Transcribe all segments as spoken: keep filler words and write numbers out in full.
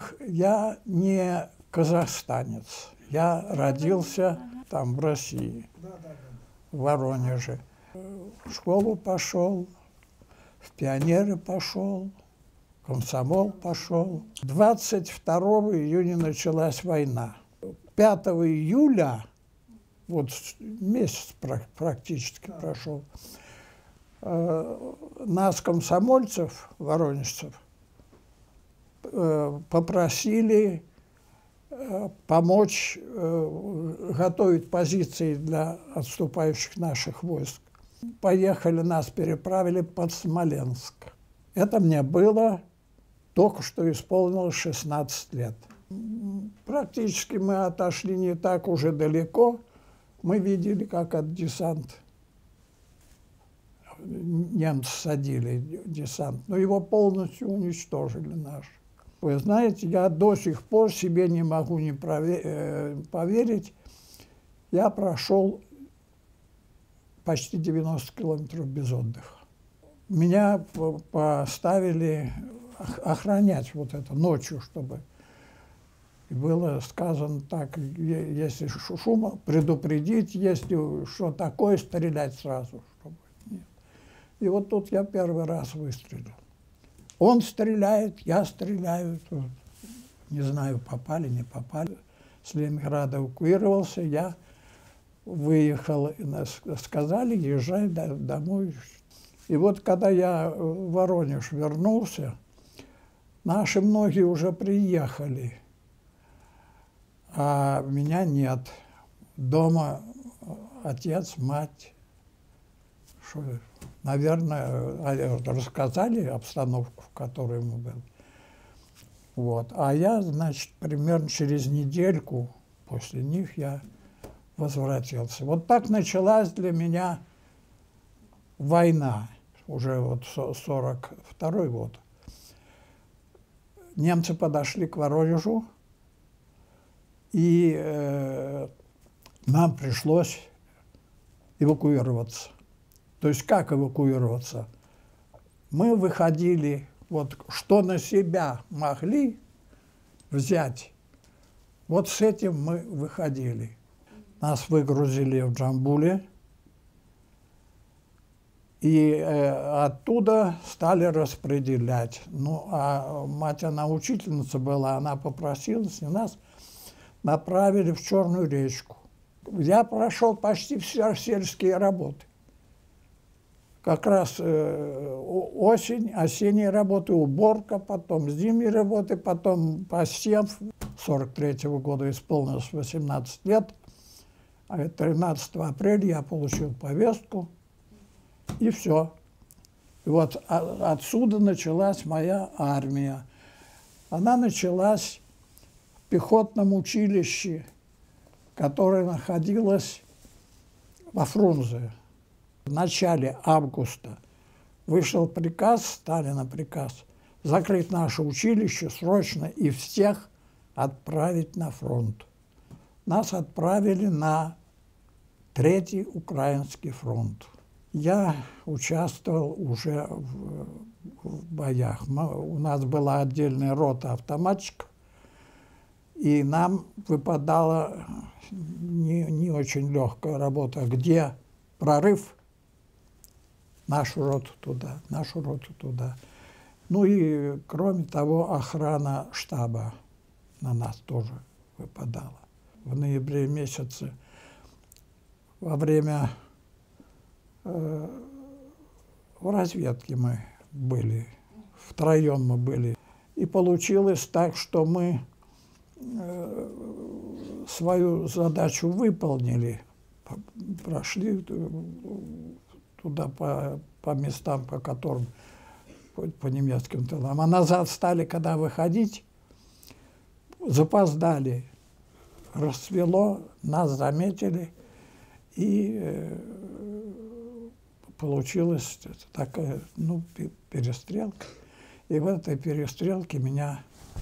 Я не казахстанец. Я родился там, в России, в Воронеже. В школу пошел, в пионеры пошел, в комсомол пошел. двадцать второго июня началась война. пятого июля, вот месяц практически прошел, нас, комсомольцев, воронежцев, попросили помочь готовить позиции для отступающих наших войск. Поехали, нас переправили под Смоленск. Это мне было только что исполнилось шестнадцать лет. Практически мы отошли не так уже далеко. Мы видели, как от десант немцы садили десант, но его полностью уничтожили наши. Вы знаете, я до сих пор себе не могу не поверить. Я прошел почти девяносто километров без отдыха. Меня поставили охранять вот это ночью, чтобы было сказано так, если шума, предупредить, если что такое, стрелять сразу. Чтобы нет. И вот тут я первый раз выстрелил. Он стреляет, я стреляю. Не знаю, попали, не попали. С Ленинграда эвакуировался, я выехал, сказали, езжай домой. И вот когда я в Воронеж вернулся, наши многие уже приехали, а меня нет. Дома отец, мать. Что, наверное, рассказали обстановку, в которой мы были. Вот. А я, значит, примерно через недельку после них я возвратился. Вот так началась для меня война, уже вот сорок второй год. Немцы подошли к Воронежу, и э, нам пришлось эвакуироваться. То есть как эвакуироваться? Мы выходили, вот что на себя могли взять, вот с этим мы выходили. Нас выгрузили в Джамбуле, и э, оттуда стали распределять. Ну, а мать, она учительница была, она попросилась, и нас направили в Черную речку. Я прошел почти все сельские работы. Как раз э, осень, осенние работы, уборка, потом зимние работы, потом посев. сорок третьего года исполнилось восемнадцать лет. А тринадцатого апреля я получил повестку, и все. И вот а, отсюда началась моя армия. Она началась в пехотном училище, которое находилось во Фрунзе. В начале августа вышел приказ, Сталина приказ, закрыть наше училище срочно и всех отправить на фронт. Нас отправили на Третий Украинский фронт. Я участвовал уже в, в боях. Мы, у нас была отдельная рота автоматчиков, и нам выпадала не, не очень легкая работа, где прорыв, нашу роту туда, нашу роту туда. Ну и, кроме того, охрана штаба на нас тоже выпадала. В ноябре месяце, во время э, в разведке мы были, втроем мы были. И получилось так, что мы э, свою задачу выполнили, прошли туда по, по местам, по которым, по, по немецким тылам. А назад стали, когда выходить, запоздали. Расцвело, нас заметили, и э, получилась такая, ну, перестрелка. И в этой перестрелке меня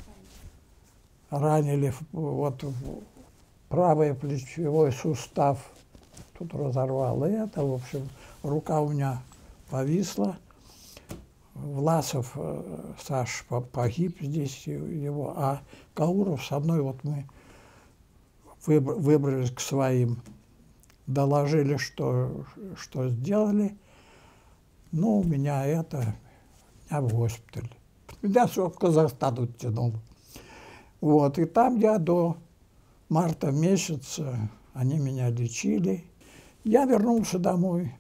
ранили вот в правый плечевой сустав, тут разорвало это, в общем, рука у меня повисла, Власов э, Саш по- погиб здесь его, а Кауров со мной вот мы выбр- выбрались к своим, доложили, что, что сделали. Ну, у меня это, меня в госпиталь. Меня все в Казахстан оттянуло. Вот, и там я до марта месяца, они меня лечили. Я вернулся домой,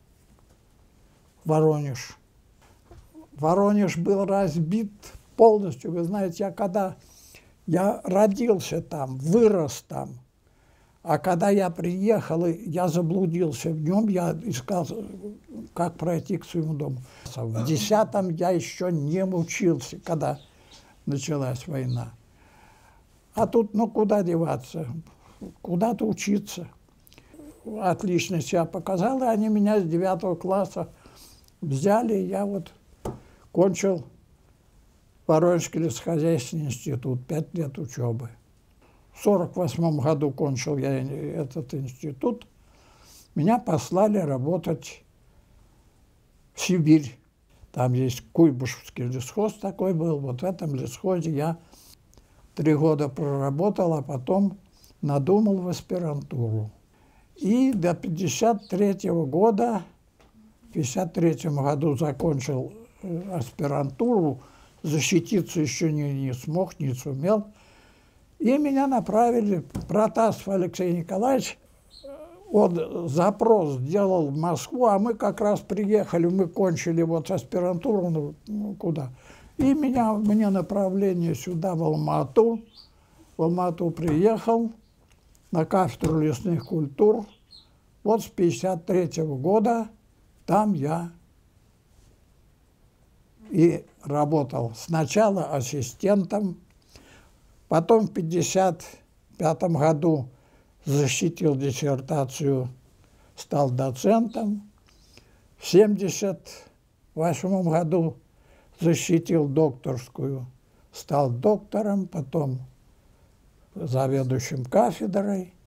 в Воронеж. Воронеж был разбит полностью. Вы знаете, я когда я родился там, вырос там, а когда я приехал, я заблудился в нем, я искал, как пройти к своему дому. В десятом я еще не учился, когда началась война. А тут, ну, куда деваться? Куда-то учиться. Отлично себя показал, и они меня с девятого класса взяли, и я вот кончил Воронежский лесохозяйственный институт, пять лет учебы. В сорок восьмом году кончил я этот институт. Меня послали работать в Сибирь. Там есть Куйбышевский лесхоз такой был. Вот в этом лесхозе я три года проработал, а потом надумал в аспирантуру. И до пятьдесят третьего года, в пятьдесят третьем году закончил аспирантуру, защититься еще не, не смог, не сумел. И меня направили, Протасов Алексей Николаевич, он запрос сделал в Москву, а мы как раз приехали, мы кончили вот аспирантуру, ну, куда. И меня, мне направление сюда, в Алма-Ату. В Алма-Ату приехал на кафедру лесных культур. Вот с пятьдесят третьего года там я и работал. Сначала ассистентом, потом в пятьдесят пятом году защитил диссертацию, стал доцентом. В семьдесят восьмом году защитил докторскую, стал доктором, потом заведующим кафедрой.